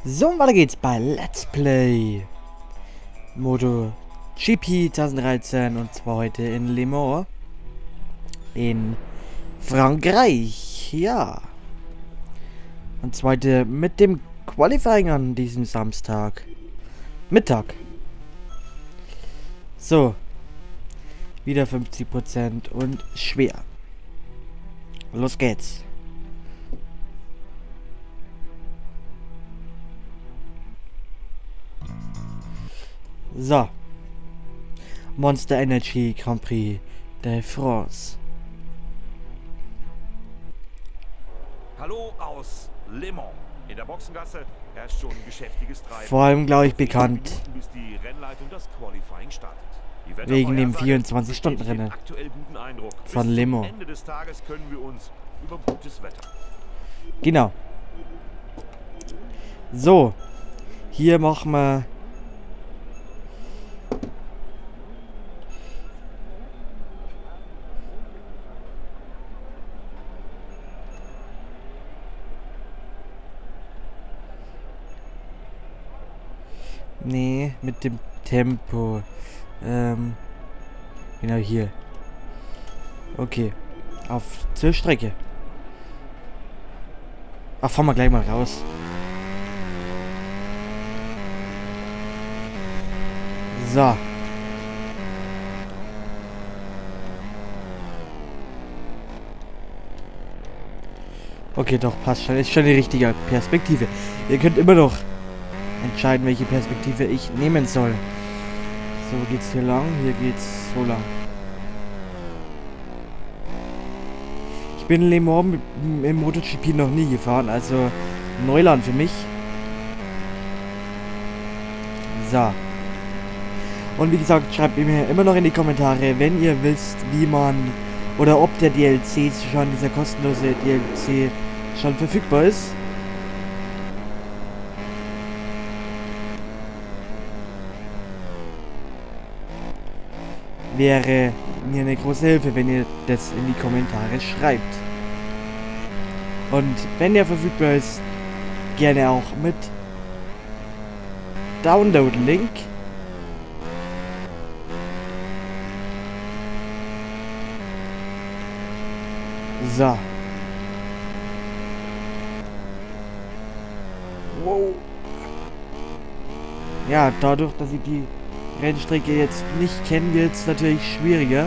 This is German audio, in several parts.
So, und weiter geht's bei Let's Play MotoGP 2013 und zwar heute in Le Mans in Frankreich, ja. Und zwar heute mit dem Qualifying an diesem Samstag Mittag. So, wieder 50% und schwer. Los geht's. So. Monster Energy Grand Prix de France. Hallo aus Le Mans. In der Boxengasse herrscht schon geschäftiges Treiben. Vor allem, glaube ich, bekannt Minuten, bis die Rennleitung das Qualifying startet. Die wegen dem Wettervorhersage 24-Stunden-Rennen bestätigt den aktuell guten Eindruck. von Bis Le zum Mans. Ende des Tages können wir uns über gutes Wetter. Genau. So. Hier machen wir... Nee, mit dem Tempo. Genau hier. Okay. Zur Strecke. Ach, fahren wir gleich mal raus. So. Okay, doch, passt schon. Ist schon die richtige Perspektive. Ihr könnt immer noch entscheiden, welche Perspektive ich nehmen soll. So, geht's hier lang? Hier geht's so lang. Ich bin Le Mans im MotoGP noch nie gefahren, also Neuland für mich. So. Und wie gesagt, schreibt mir immer noch in die Kommentare, wenn ihr wisst, wie man oder ob der DLC schon, dieser kostenlose DLC schon verfügbar ist. Wäre mir eine große Hilfe, wenn ihr das in die Kommentare schreibt. Und wenn der verfügbar ist, gerne auch mit Download-Link. So. Wow. Ja, dadurch, dass ich die Rennstrecke jetzt nicht kenne, wird es natürlich schwieriger.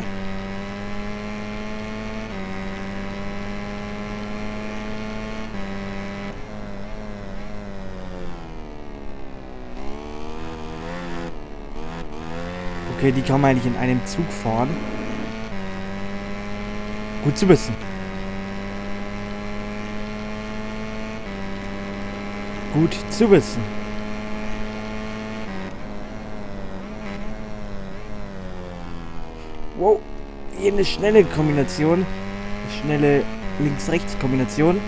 Okay, die kann man eigentlich in einem Zug fahren. Gut zu wissen. Gut zu wissen. Wow, hier eine schnelle Kombination. Eine schnelle Links-Rechts-Kombination.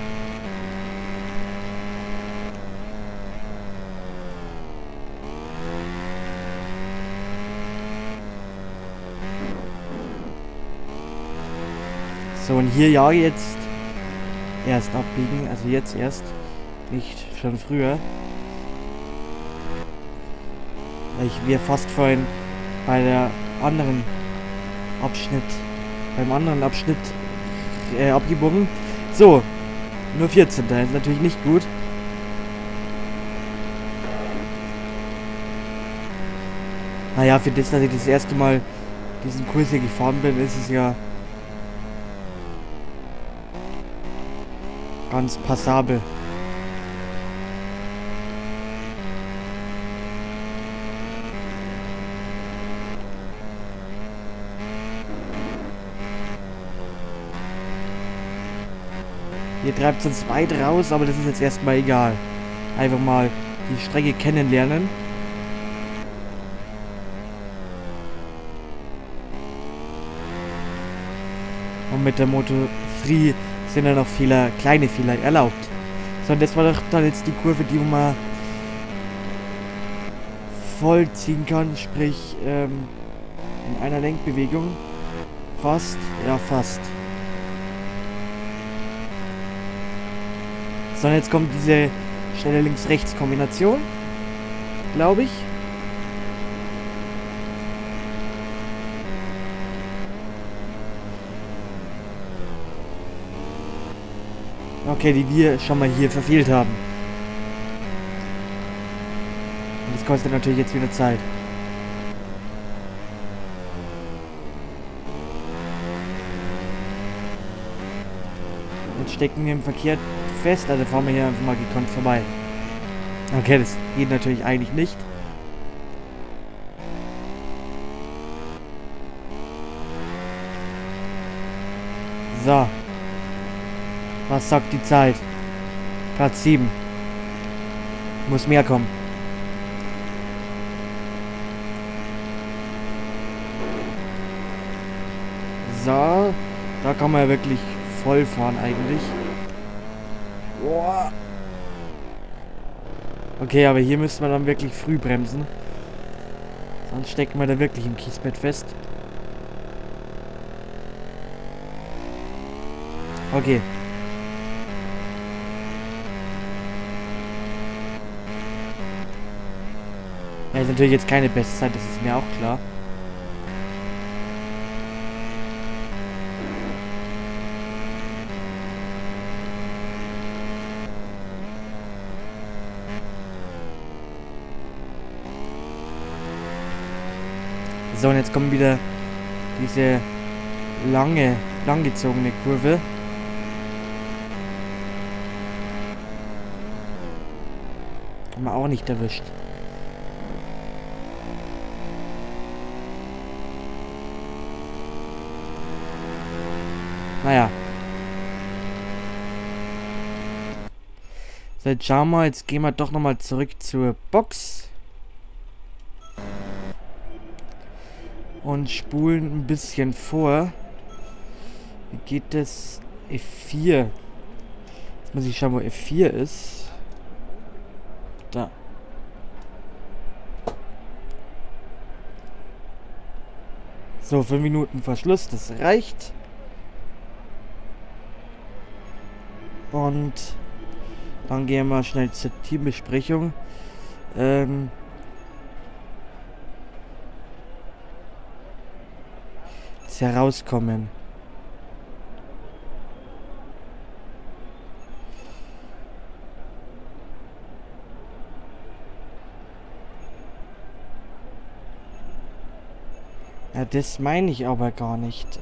So, und hier ja jetzt erst abbiegen, also jetzt erst, nicht schon früher. Weil wir fast vorhin bei der anderen beim anderen Abschnitt abgebogen. So, nur 14. Das ist natürlich nicht gut. Naja, für das, dass ich das erste Mal diesen Kurs hier gefahren bin, ist es ja ganz passabel. Hier treibt es uns weit raus, aber das ist jetzt erstmal egal. Einfach mal die Strecke kennenlernen. Und mit der Moto 3 sind ja noch kleine Fehler erlaubt. So, und das war doch dann jetzt die Kurve, die man vollziehen kann, sprich in einer Lenkbewegung. Fast, ja fast. So, und jetzt kommt diese Schnelle Links-Rechts-Kombination. Glaube ich. Okay, die wir schon mal hier verfehlt haben. Und das kostet natürlich jetzt wieder Zeit. Jetzt stecken wir im Verkehr fest, also fahren wir hier einfach mal gekonnt vorbei. Okay, das geht natürlich eigentlich nicht. So. Was sagt die Zeit? Platz 7. Muss mehr kommen. So. Da kann man ja wirklich voll fahren eigentlich. Boah. Okay, aber hier müssen wir dann wirklich früh bremsen. Sonst stecken wir da wirklich im Kiesbett fest. Okay. Ja, ist natürlich jetzt keine Bestzeit, das ist mir auch klar. So, und jetzt kommt wieder diese langgezogene Kurve. Haben wir auch nicht erwischt. Naja. So, jetzt schauen wir, jetzt gehen wir doch nochmal zurück zur Box. Und spulen ein bisschen vor. Wie geht das? F4. Jetzt muss ich schauen, wo F4 ist. Da. So, 5 Minuten Verschluss, das reicht. Und dann gehen wir schnell zur Teambesprechung. Das herauskommen. Ja, das meine ich aber gar nicht.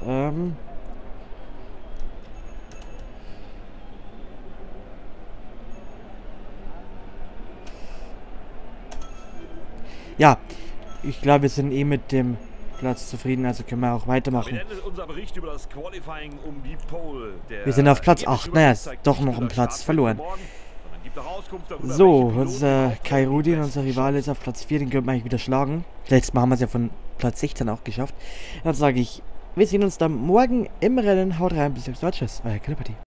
Ja, ich glaube, wir sind eh mit dem Platz zufrieden, also können wir auch weitermachen. Wir sind auf Platz 8, naja, ist doch noch ein Platz verloren. So, unser Kai Rudin, unser Rivale, ist auf Platz 4, den können wir eigentlich wieder schlagen. Letztes Mal haben wir es ja von Platz 16 auch geschafft. Dann sage ich, wir sehen uns dann morgen im Rennen. Haut rein, bis zum nächsten Mal. Tschüss, euer Killepartie.